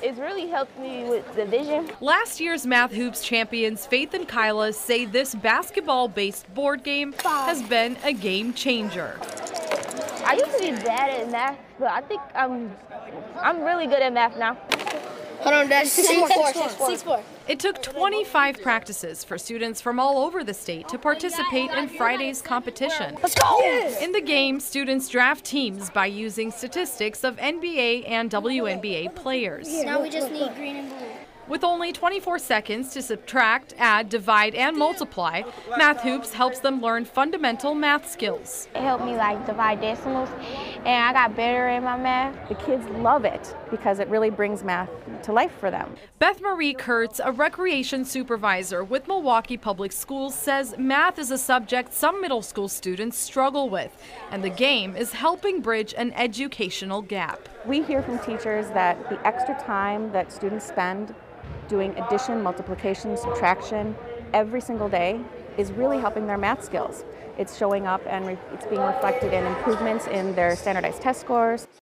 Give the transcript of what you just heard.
It's really helped me with division. Last year's Math Hoops champions Faith and KYLA say this basketball-based board game has been a game changer. I used to be bad at math, but I think I'm really good at math now. Hold on, that's 6-4. It took 25 practices for students from all over the state to participate in Friday's competition. Let's go! In the game, students draft teams by using statistics of NBA and WNBA players. Now we just need green and blue. With only 24 seconds to subtract, add, divide, and multiply, Math Hoops helps them learn fundamental math skills. It helped me like divide decimals, and I got better in my math. The kids love it because it really brings math to life for them. Beth Marie Kurtz, a recreation supervisor with Milwaukee Public Schools, says math is a subject some middle school students struggle with, and the game is helping bridge an educational gap. We hear from teachers that the extra time that students spend doing addition, multiplication, subtraction every single day is really helping their math skills. It's showing up and it's being reflected in improvements in their standardized test scores.